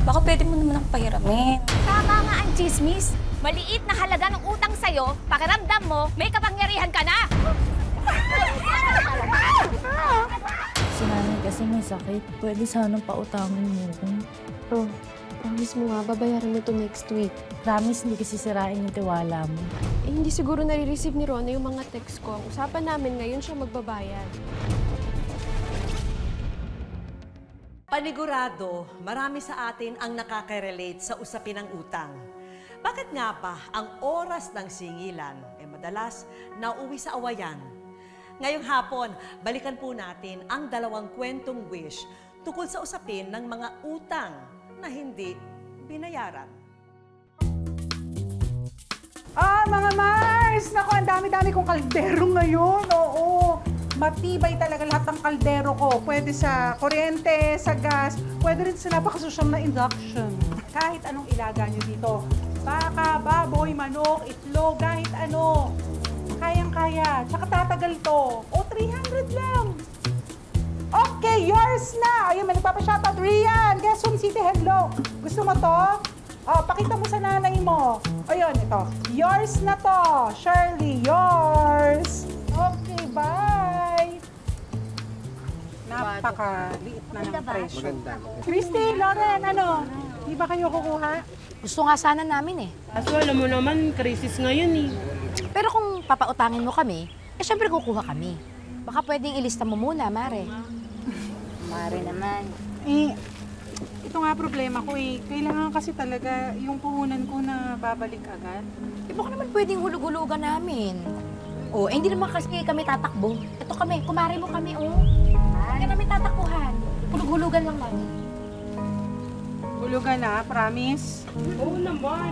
Baka pwede mo naman akong pahiramin. Tama nga ang chismis. Maliit na halaga ng utang sa'yo, pakiramdam mo, may kapangyarihan ka na! Si nanay kasi may sakit. Pwede sanang pautangin mo ko. Oh, promise mo nga, babayaran mo to next week. Promise, hindi kasi sirain yung tiwala mo. Eh, hindi siguro nare-receive ni Rona yung mga text ko. Ang usapan namin ngayon siya magbabayad. Panigurado, marami sa atin ang nakaka-relate sa usapin ng utang. Bakit nga ba ang oras ng singilan madalas nauwi sa awayan? Ngayong hapon, balikan po natin ang dalawang kwentong wish tungkol sa usapin ng mga utang na hindi binayaran. Mga Mars! Naku, ang dami-dami kong kaldero ngayon. Oo, matibay talaga lahat ng kaldero ko. Pwede sa kuryente, sa gas, pwede rin sa napakasosyal na induction. Kahit anong ilaga nyo dito. Baka, baboy, manok, itlog, kahit ano. Kayang-kaya. Tsaka tatagal to. O, 300 lang. Okay, yours na! Ayun, may nagpapashoutout. Rian, Quezon City, hello. Gusto mo to? Pakita mo sa nanay mo. Ayun, ito. Yours na to. Shirley, yours. Okay, bye. Napakaliit na ng presyo. Christy, Lauren, ano? Di ba kayo kukuha? Gusto nga sana namin eh. Kaso alam mo naman, krisis ngayon eh. Pero kung papautangin mo kami, syempre kukuha kami. Baka pwedeng ilista mo muna, Mare. Mare naman. Ito nga problema ko eh. Kailangan kasi talaga yung puhunan ko na babalik agad. Baka naman pwedeng hulug-hulugan namin. Hindi naman kasi kami tatakbo. Ito kami, kumare mo kami, Hindi kami tatakbuhan. Hulug-hulugan lang namin. Hulugan na, promise? Oo naman.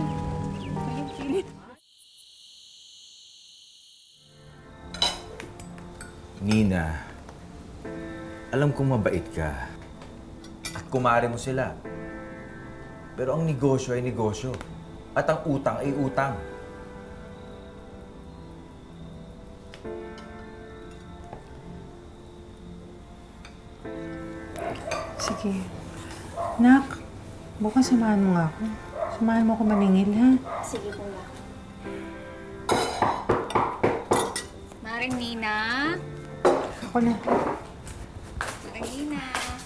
Nina, alam kong mabait ka. At kumare mo sila. Pero ang negosyo ay negosyo. At ang utang ay utang. Sige. Nak, bukas samahan mo nga ako. Samahan mo ako maningil, ha? Sige, kuya. Maring Nina. Ako na. Maring Nina.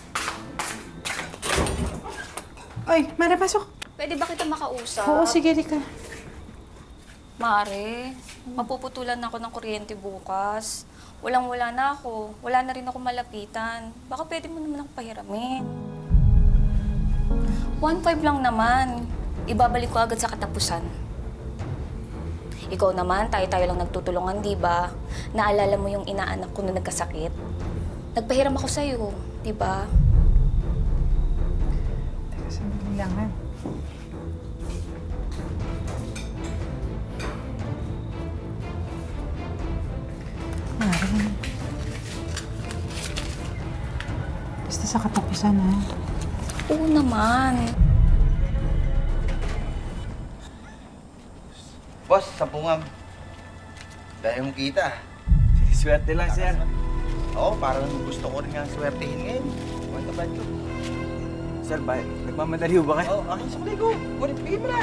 Oy, Mara, pasok. Pwede ba kita makausap? Oo, sige, Rika. Mare, mapuputulan ako ng kuryente bukas. Walang-wala na ako. Wala na rin ako malapitan. Baka pwede mo naman ako pahiramin. 1.5 lang naman. Ibabalik ko agad sa katapusan. Ikaw naman, tayo-tayo lang nagtutulungan, di ba? Naalala mo yung inaanak ko na nagkasakit? Nagpahiram ako sa'yo, di ba? Teka, sandali lang, ha? Mara. Basta sa katapusan, ha? Oo naman. Boss, sampungam. Dahil mong kita. Swerte lang, sir. Oo, parang gusto ko rin nga swertehin ngayon. Kwenta ba ito? Sir, nagmamadali ba kayo? Oo, akin sa kulay ko. Kulit, bigay mo na.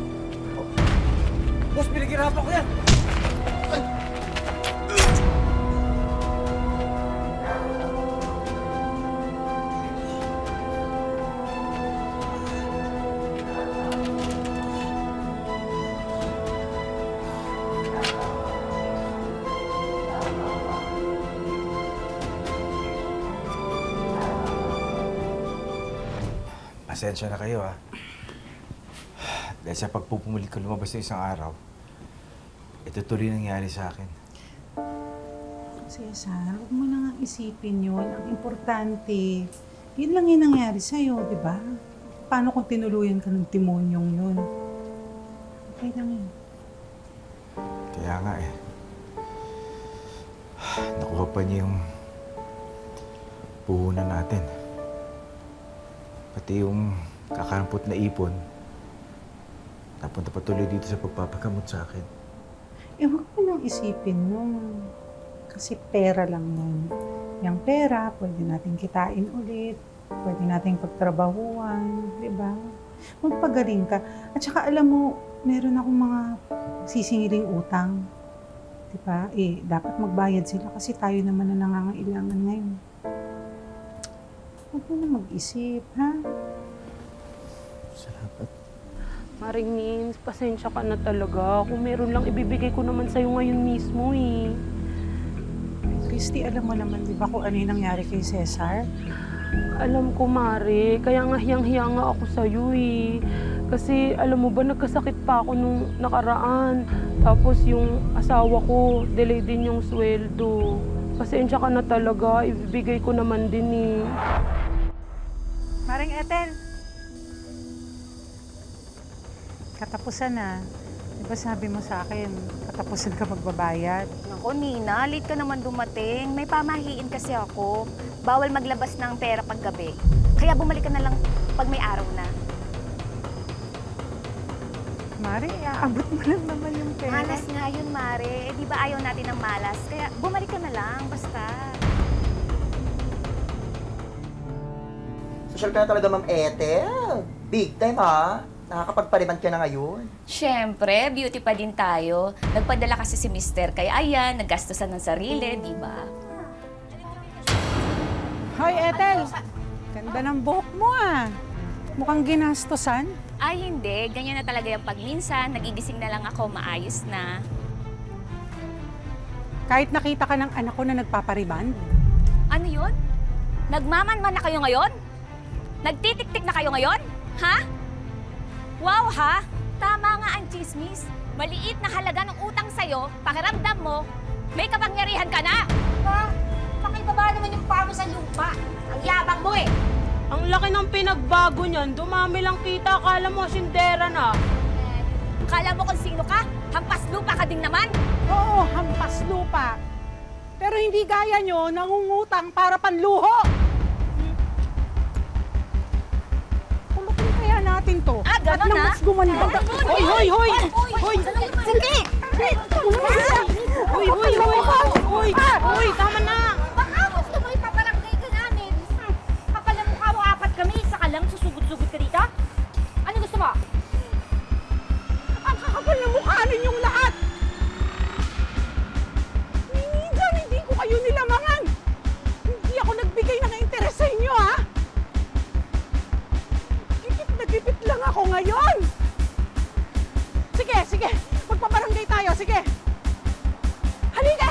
Boss, pinaghirapan ko yan! Pasensya na kayo, ha? Dahil sa pagpupumuli ko lumabas na isang araw, ito tuloy nangyari sa akin. Cesar, huwag mo na nga isipin yun. Ang importante, yun lang yung nangyari sa'yo, di ba? Paano kung tinuluyan ka ng timonyong yun? Okay lang yun. Kaya nga eh. Nakuha pa niya yung puhunan natin. Pati yung kakarampot na ipon, napunta pa tuloy dito sa pagpapagamot sa akin. Huwag mo nang isipin nun. Kasi pera lang nun. Yung pera, pwede natin kitain ulit. Pwede nating pagtrabahuan. di ba? Magpagaling ka. At saka alam mo, meron akong mga sisingiling utang. Di ba? Dapat magbayad sila kasi tayo naman na nangangailangan ngayon. Huwag mo na mag-isip, ha? Salamat. Maring Nins, pasensya ka na talaga. Kung meron lang, ibibigay ko naman sa'yo ngayon mismo eh. Christy, alam mo naman, di ba, kung ano yung nangyari kay Cesar? Alam ko, Mare. Kaya nga hiyang-hiya nga ako sa'yo eh. Kasi alam mo ba, nagkasakit pa ako nung nakaraan. Tapos yung asawa ko, delay din yung sweldo. Pasensya ka na talaga. Ibibigay ko naman din eh. Maring Ethel, katapusan na. Di ba sabi mo sa akin, katapusan ka magbabayad? Naku, Nina, late ka naman dumating. May pamahiin kasi ako. Bawal maglabas ng pera paggabi. Kaya bumalik ka na lang pag may araw na. Mari, aabot mo lang naman yung pera. Malas nga yun, Mare. Di ba ayaw natin ng malas? Kaya bumalik ka na lang, basta. Social ka na talaga, Ma'am Ethel. Big time, ha? Nakakapagpariban ka na ngayon. Siyempre, beauty pa din tayo. Nagpadala kasi si Mister, kaya ayan, naggastosan ng sarili, di ba? Hoy, Ethel! Ganda ng buhok mo, ah. Mukhang ginastosan. Ay, hindi. Ganyan na talaga yung pagminsan. Nagigising na lang ako, maayos na. Kahit nakita ka ng anak ko na nagpapariband. Ano yun? Nagmamanman na kayo ngayon? Nagtitik-tik na kayo ngayon? Ha? Wow, ha? Tama nga ang chismis. Maliit na halaga ng utang sa'yo, pakiramdam mo, may kapangyarihan ka na. Ha? Pakibaba naman yung paa mo sa lupa. Ang yabang mo eh. Ang laki ng pinagbago niyan. Dumami lang kita. Akala mo, sindera na. Kala mo kung sino ka? Hampas lupa ka din naman. Oo, hampas lupa. Pero hindi gaya nyo, nangungutang para panluho. Kumutin kaya natin to. Ah, gano'n na? Mas gumanda. Hoy, hoy, hoy! Hoy! Sige! Hoy, hoy, hoy! Hoy! Hoy, tama na! Baka gusto mo ipaparangay ka namin. Kapal na mukha mo, apat kami. Isa ka lang, susugod-sugod ka dito. Ano gusto mo? Ang kakapal na mukha ninyong lahat. Minsan, hindi ko kayo nilamangan. Hindi ako nagbigay ng interes sa inyo, ha? Gipit na gipit lang ako ngayon. Sige, sige. Magpaparangay tayo, sige. Halika!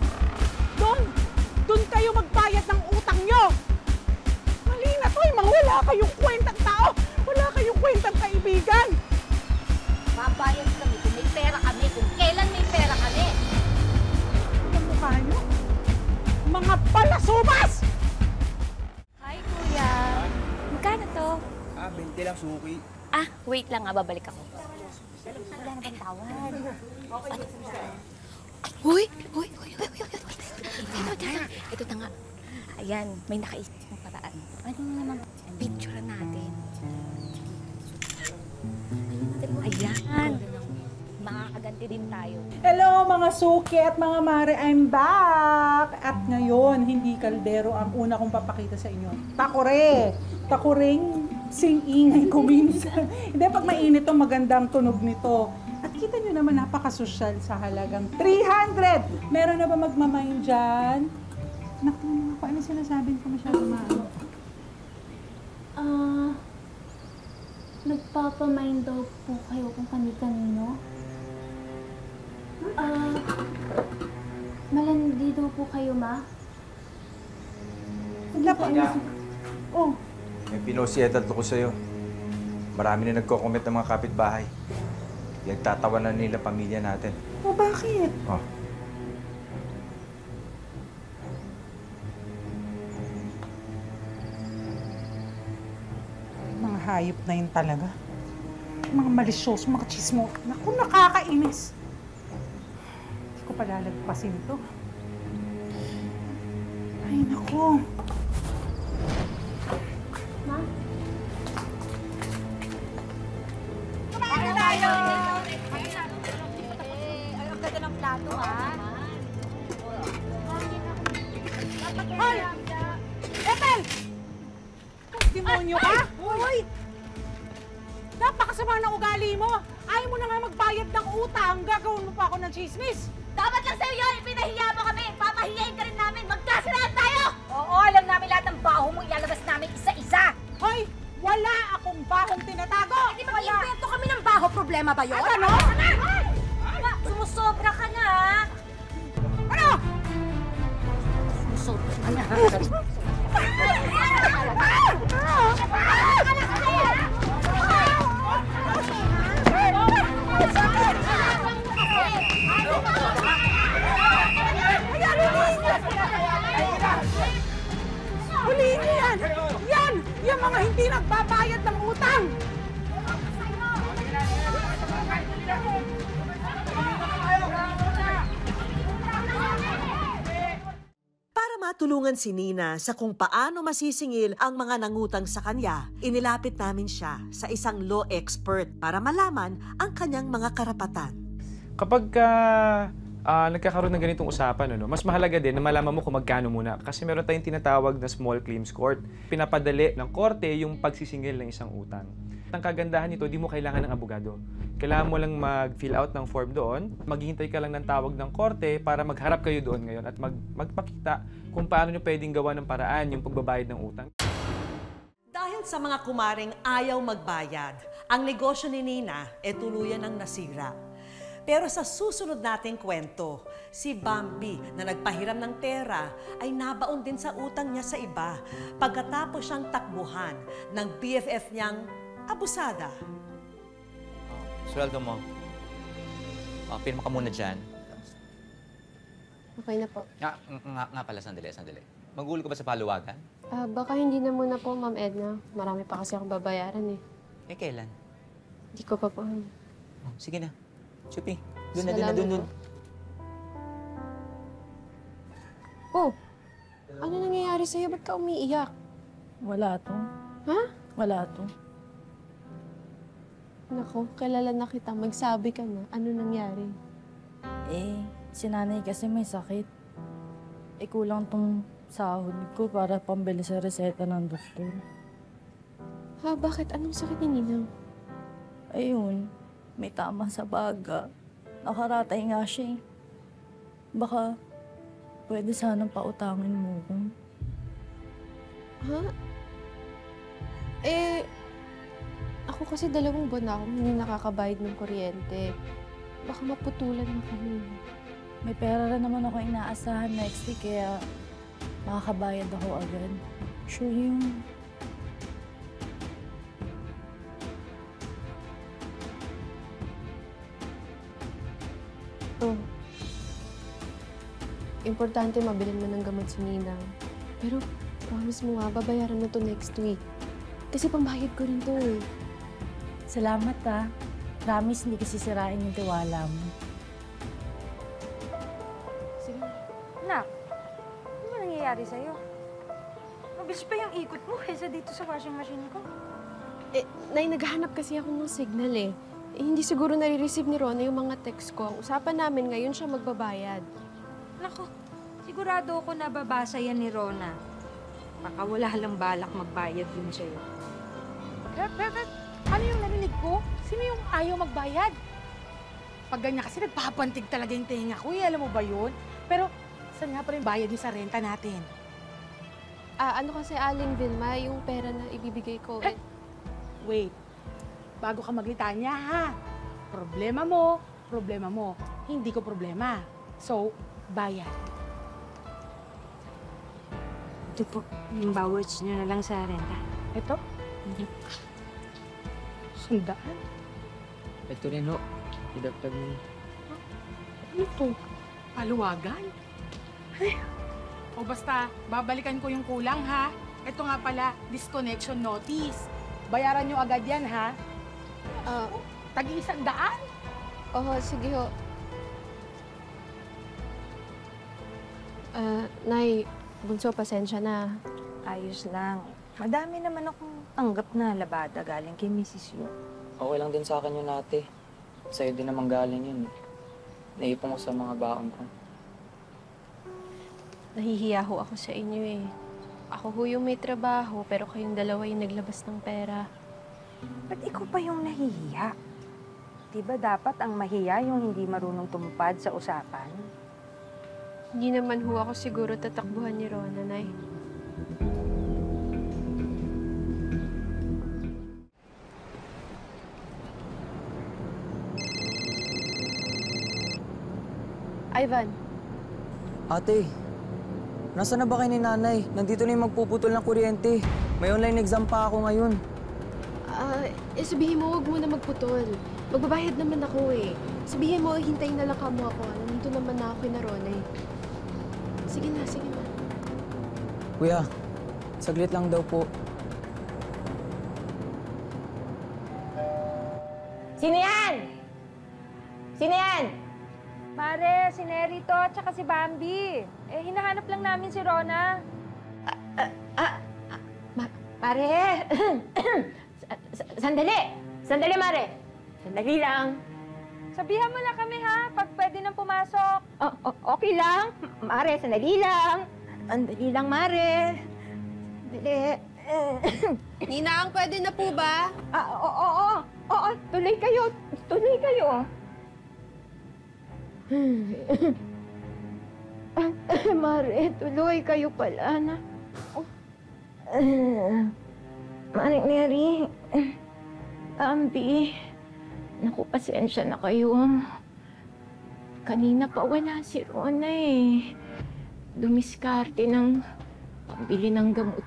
Doon kayo magbayad ng utang nyo. Mali na to, mga wala kayong kwentang tao. Wala kayong kwentang kaibigan. Babayad kami kung may pera kami, kung kailan may pera kami. Ang mukha nyo? Mga palasubas! Hi, Kuya. Magkano to? 20 lang, suki. Ah, wait lang nga, babalik ako. Wala na bang tawad? Uy! Uy! Uy! Uy! Uy! Uy! Ito na nga. Ayan, may nakaisip ng paraan. Ano naman? Picture natin. Ayan. Makakaganti din tayo. Hello mga suki at mga mare, I'm back! At ngayon, hindi kaldero ang una kong papakita sa inyo. Takore! Takoreng sing-ingay ko minsan. Hindi, pag mainit to, magandang tunog nito. At kita nyo naman, napakasosyal sa halagang 300! Meron na ba magmamayin dyan? Naku, paano sinasabing ko masyado maano? Nagpapamind daw po kayo kung kani-kanino. Malandi daw po kayo, ma? Oh, May pinosietal ko sa'yo. Marami na nagko-comment ng mga kapitbahay. Nagtatawanan nila pamilya natin. oh bakit? Oh. Mga hayop na yun talaga. Mga malisyoso, mga chismo. Naku, nakakainis. Hindi ko palalagpasin to. Ay, naku. Ma? Kumain tayo! Ang ganda ng plato, ha? Hoy! Ethel! Demonyo ka? Hoy! Napakasama ng ugali mo! Ayaw mo na nga magbayad ng utang, gagawin mo pa ako ng chismis! Dapat lang sa'yo yun! Ipinahiya mo kami! Papahiyain ka rin namin! Magkasiraan tayo! Oo, alam namin lahat ng baho mo ilalabas namin isa-isa! Hoy! Wala akong bahong tinatago! Hindi mag-invento kami ng baho. Problema ba yun? Ano? Sumusobra ka na, ha? Ano? Sumusobra ka na. Huliin niyo yan! Yan! Yung mga hindi nagbabayad ng utang! Para matulungan si Nina sa kung paano masisingil ang mga nangutang sa kanya, inilapit namin siya sa isang law expert para malaman ang kanyang mga karapatan. Kapag nagkakaroon ng ganitong usapan, mas mahalaga din na malaman mo kung magkano muna. Kasi meron tayong tinatawag na small claims court. Pinapadali ng korte yung pagsisingil ng isang utang. Ang kagandahan nito, di mo kailangan ng abogado. Kailangan mo lang mag-fill out ng form doon, maghihintay ka lang ng tawag ng korte para magharap kayo doon ngayon at magpakita kung paano nyo pwedeng gawa ng paraan yung pagbabayad ng utang. Dahil sa mga kumaring ayaw magbayad, ang negosyo ni Nina tuluyan ng nasira. Pero sa susunod nating kwento, si Bambi na nagpahiram ng pera ay nabaon din sa utang niya sa iba pagkatapos siyang takbuhan ng BFF niyang abusada. Sweldo mo. Pirma ka muna dyan. Okay na po. Nga pala, sandali. Magulo ka ba sa paluwagan? Baka hindi na muna po, Ma'am Edna. Marami pa kasi akong babayaran eh. Kailan? Hindi ko pa po. Sige na. Chupi, Salamat doon. po. Oh, ano nangyayari sa'yo? Ba't ka umiiyak? Wala to. Ha? Wala to. Naku, kilala na kita. Magsabi ka na. Ano nangyari? Si nanay kasi may sakit. Kulang tong sahod ko para pambili sa reseta ng doktor. Ha? Bakit? Anong sakit ni Ninang? Ayun, may tama sa baga. Nakaratay nga siya eh. Baka pwede sanang pautangin mo ko. Ha? Ako kasi 2 buwan na akong hindi nakakabayad ng kuryente. Baka maputulan na kami. May pera rin naman ako inaasahan next week kaya makakabayad ako agad. Sure yun. Oh. Importante mabilhin mo ng gamot si Ninang. Pero promise mo nga, babayaran mo to next week. Kasi pambayad ko rin to eh. Salamat ah. Promise hindi kasi sisirain yung tiwala mo. Sige. Nak, ano ba nangyayari sa'yo? Mabilis pa yung ikot mo kaysa dito sa washing machine ko. Nay, naghahanap kasi ako ng signal eh. Hindi siguro nare-receive ni Rona yung mga text ko. Ang usapan namin ngayon siya magbabayad. Naku, sigurado ako nababasa yan ni Rona. Baka wala lang balak magbayad yun sa'yo. Ano yung narinig ko? Sino yung ayaw magbayad? Pag ganyan kasi nagpapantig talaga yung tenga ko. Alam mo ba yun? Pero saan nga pa rin bayad yung sa renta natin? Ano kasi, Aling Vilma, yung pera na ibibigay ko. Wait. Bago ka maglitanya, ha? Problema mo. Hindi ko problema. So, bayad. Ito po, yung bawards nyo na lang sa renta. Ito? Sandaan? Ito rin, ho. Idagdag mo. Ano to? Paluwagan? Ay. O basta, babalikan ko yung kulang, ha? Ito nga pala, disconnection notice. Bayaran nyo agad yan, ha? Tag-100? Oo, sige ho. Nay, Bunso, pasensya na. Ayos lang. Madami naman akong tanggap na labada galing kay Mrs. Yu. Okay lang din sa akin yun, ate. Sa'yo din naman galing yun. Naipon ko sa mga baon ko. Nahihiya ho ako sa inyo eh. Ako ho yung may trabaho, pero kayong dalawa yung naglabas ng pera. Ba't ikaw pa yung nahihiya? Diba dapat ang mahiya yung hindi marunong tumupad sa usapan? Hindi naman ho ako siguro tatakbuhan ni Rona, Nay. Ivan. Ate, nasaan na ba kayo ni nanay? Nandito na yung magpuputol ng kuryente. May online exam pa ako ngayon. Sabihin mo, huwag mo na magputol. Magbabayad naman ako eh. Sabihin mo, hintayin na lang kamo ako. Nandito naman na ako kina Rona eh. Sige na, sige na. Kuya, saglit lang daw po. Sino yan? Sino yan? Mare, si Nerito at saka si Bambi. Eh, hinahanap lang namin si Rona. Mare! Sandali! Sandali, Mare! Sandali lang. Sabihan mo na kami ha, pag pwede nang pumasok. Okay lang. Mare, sandali lang. Sandali lang, Mare. Sandali. Ninang, pwede na po ba? Oo, tuloy kayo. Tuloy kayo. Mare, tuloy kayo pala na. Maring Mary, Bambi, naku, pasensya na kayo. Kanina pa wala si Rona eh. Dumiskarte ng pambili ng gamot.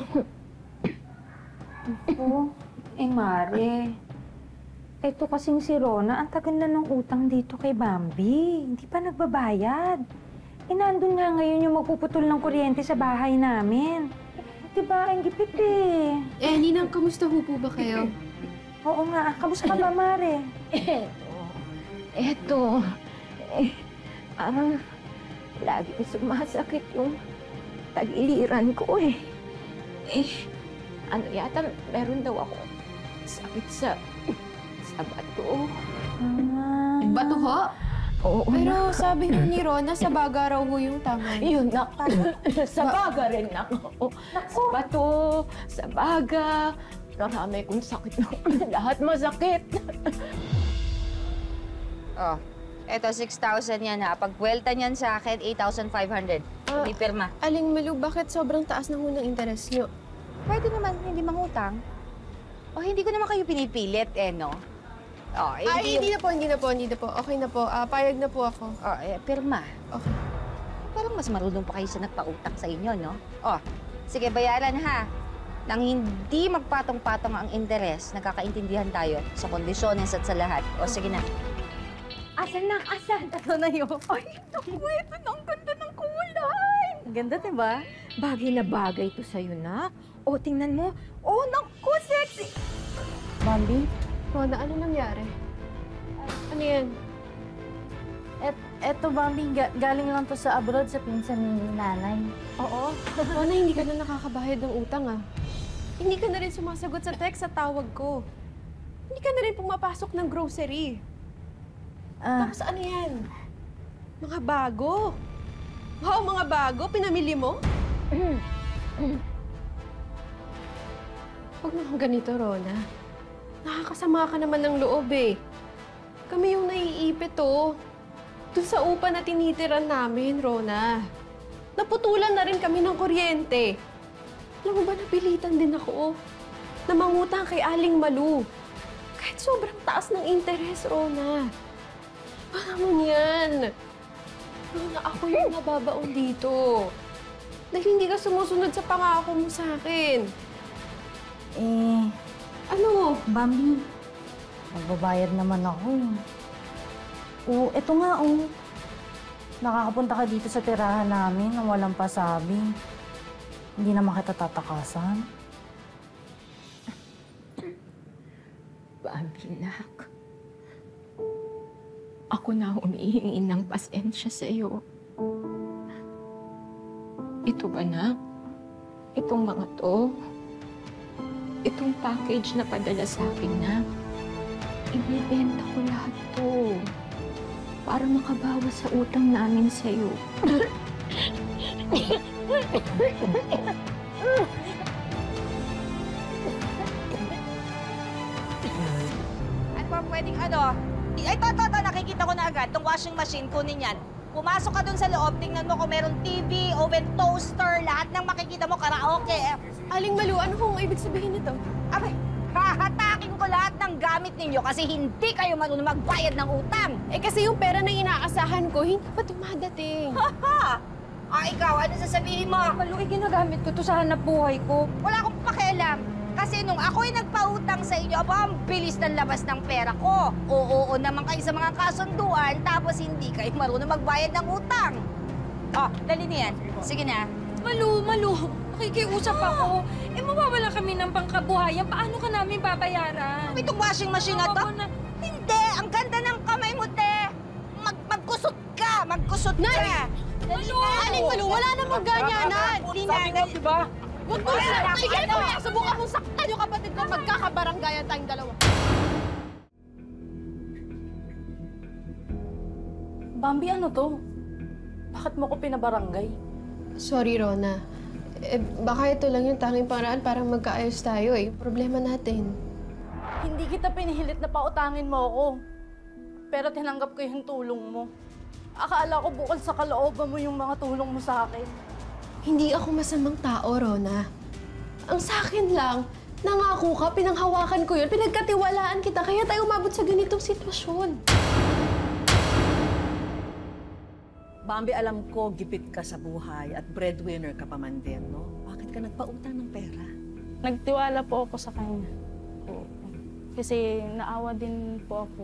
Mare. Ito kasing si Rona, ang tagal na ng utang dito kay Bambi. Hindi pa nagbabayad. Nandun nga ngayon yung magpuputol ng kuryente sa bahay namin. Diba, ang gipit eh. Ninang, kamusta ho po ba kayo? Oo nga, kamusta ka ba, Mare? Eto. Parang lagi sumasakit yung tagiliran ko eh. Ano yata, meron daw ako sakit sa bato. Bato ho? Oo. Pero sabi ni Rona, sa baga raw ho yung tama. Yun, sa baga rin ako. Sa bato, sa baga. Marami kong sakit na lahat masakit. Eto 6,000 yan ha. Pag buwelta niyan sa akin, 8,500. May pirma. Aling Malu, bakit sobrang taas ng unang interes nyo? Pwede naman hindi mangutang. Hindi ko naman kayo pinipilit no? Hindi na po. Okay na po. Payag na po ako. Pirma. Okay. Parang mas marunong pa kayo sa nagpautang sa inyo, no? Sige, bayaran ha. Nang hindi magpatong-patong ang interes, nagkakaintindihan tayo sa kondisyones at sa lahat. Sige na. Asan na? Asan? Ito na yun. Ay, naku, ito na. Ang ganda ng kulay. Ang ganda, diba? Bagay na bagay to sa'yo, nak. Tingnan mo. Naku, sexy. Bambi? Rona, ano nangyari? Ano yan? Eto, Bambi, galing lang to sa abroad sa pinsan ni nanay. Oo. Rona, hindi ka na nakakabayad ng utang, Hindi ka na rin sumasagot sa text sa tawag ko. Hindi ka na rin pumapasok ng grocery. Tapos ano yan? Mga bago. Wow, mga bago? Pinamili mo? Huwag naman ganito, Rona. Nakakasama ka naman ng loob Kami yung naiipit Doon sa upa na tinitiran namin, Rona. Naputulan na rin kami ng kuryente. Alam mo ba, napilitan din ako na mangutang kay Aling Malu. Kahit sobrang taas ng interes, Rona. Paano mo yan? Rona, ako yung nababaon dito. Dahil hindi ka sumusunod sa pangako mo sa akin. Ano? Bambi, magbabayad naman ako. Eto nga Nakakapunta ka dito sa tirahan namin nang walang pasabi. Hindi naman kita tatakasan. Bambi, nak. Ako na humihingi ng pasensya sa'yo. Ito ba, nak? Itong mga to, itong package na padala sa akin, nak, ibibenta ko lahat to para makabawas sa utang namin sa'yo. Ano ba pwedeng Ay, nakikita ko na agad. Itong washing machine, kunin yan. Pumasok ka dun sa loob, tingnan mo kung meron TV, oven, toaster, lahat ng makikita mo, karaoke. Aling Malu, ano kung ibig sabihin nito? Abay, hahatakin ko lahat ng gamit ninyo kasi hindi kayo marunong magbayad ng utang. Eh kasi yung pera na inaasahan ko, hindi pa dumadating. Ikaw, ano sasabihin mo? Malu, ginagamit ko to sa hanap buhay ko. Wala akong pakialam. Kasi nung ako'y nagpautang sa inyo, ang bilis ng labas ng pera ko. Oo naman kayo sa mga kasunduan, tapos hindi kayo marunong magbayad ng utang. Dali niyan. Sige na. Malu, nakikiusap ako. Mawawala kami ng pangkabuhayan. Paano ka namin babayaran? Itong washing machine na to? Hindi! Ang ganda ng kamay mo, te! Magkusot ka! Magkusot ka! Aling Malu, wala namang ganyanan! Sabi ko, diba? Huwag mo na! Sige mo! Subukan mong saktan yung kapatid ko. Magkakabaranggayan tayong dalawa. Bambi, ano to? Bakit mo ko pinabarangay? Sorry, Rona. Baka ito lang yung tanging paraan para magkaayos tayo eh. Problema natin. Hindi kita pinihilit na pautangin mo ako. Pero tinanggap ko yung tulong mo. Akala ko bukod sa kalooban mo yung mga tulong mo sa akin. Hindi ako masamang tao, Rona. Ang sa akin lang, nangako ka, pinanghawakan ko yun, pinagkatiwalaan kita, kaya tayo umabot sa ganitong sitwasyon. Bambi, alam ko, gipit ka sa buhay at breadwinner ka pa man din, no? Bakit ka nagpautang ng pera? Nagtiwala po ako sa kanya. Kasi naawa din po ako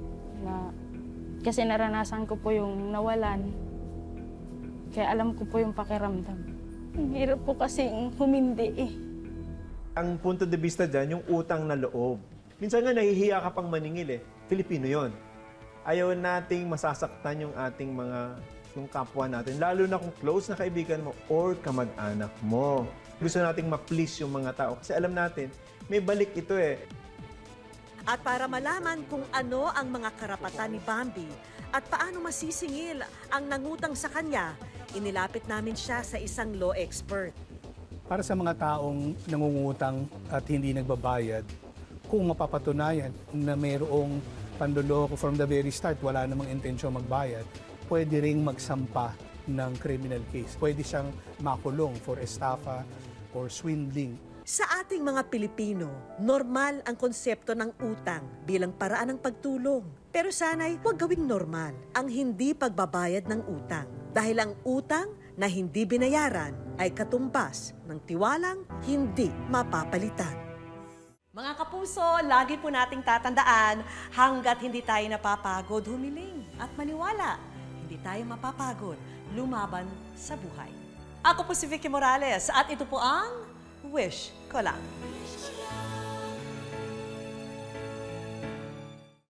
kasi naranasan ko po yung nawalan. Kaya alam ko po yung pakiramdam. Ang hirap po kasing humindi eh. Ang punto de vista dyan, yung utang na loob. Minsan nga nahihiya ka pang maningil eh. Filipino yon. Ayaw nating masasaktan yung ating yung kapwa natin. Lalo na kung close na kaibigan mo or kamag-anak mo. Gusto nating ma-please yung mga tao. Kasi alam natin, may balik ito eh. At para malaman kung ano ang mga karapatan ni Bambi at paano masisingil ang nangutang sa kanya, inilapit namin siya sa isang law expert. Para sa mga taong nangungutang at hindi nagbabayad, kung mapapatunayan na mayroong panloloko from the very start, wala namang intensyon magbayad, pwede ring magsampa ng criminal case. Pwede siyang makulong for estafa or swindling. Sa ating mga Pilipino, normal ang konsepto ng utang bilang paraan ng pagtulong. Pero sana'y huwag gawing normal ang hindi pagbabayad ng utang. Dahil ang utang na hindi binayaran ay katumbas ng tiwalang hindi mapapalitan. Mga kapuso, lagi po nating tatandaan, hanggat hindi tayo napapagod, humiling at maniwala. Hindi tayo mapapagod, lumaban sa buhay. Ako po si Vicky Morales at ito po ang Wish Ko Lang.